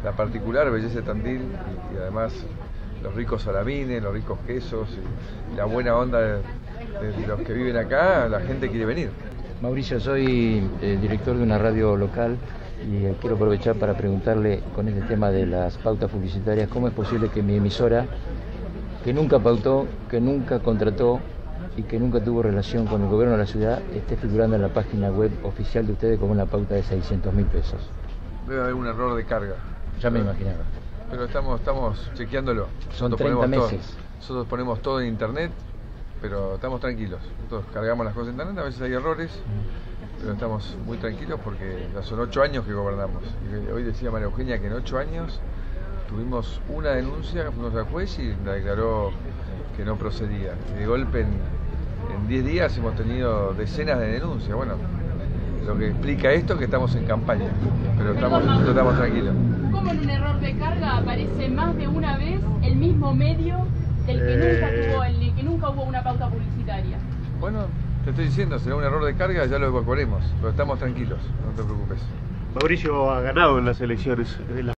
la particular belleza de Tandil y además los ricos salamines, los ricos quesos y la buena onda de los que viven acá, la gente quiere venir. Mauricio, soy director de una radio local y quiero aprovechar para preguntarle con este tema de las pautas publicitarias, ¿cómo es posible que mi emisora, que nunca pautó, que nunca contrató y que nunca tuvo relación con el gobierno de la ciudad, esté figurando en la página web oficial de ustedes como una pauta de 600.000 pesos? Debe haber un error de carga. Ya me imaginaba. Pero estamos chequeándolo. Son 30 meses. Nosotros ponemos todo en internet, pero estamos tranquilos. Nosotros cargamos las cosas en internet, a veces hay errores, pero estamos muy tranquilos porque ya son 8 años que gobernamos. Y hoy decía María Eugenia que en 8 años tuvimos una denuncia, fuimos al juez y la declaró que no procedía. Y de golpe en 10 días hemos tenido decenas de denuncias. Bueno, lo que explica esto es que estamos en campaña, pero nosotros estamos tranquilos. ¿Cómo en un error de carga aparece más de una vez el mismo medio del que nunca hubo una pauta publicitaria? Bueno, te estoy diciendo, será un error de carga, ya lo evacuaremos, pero estamos tranquilos, no te preocupes. Mauricio ha ganado en las elecciones.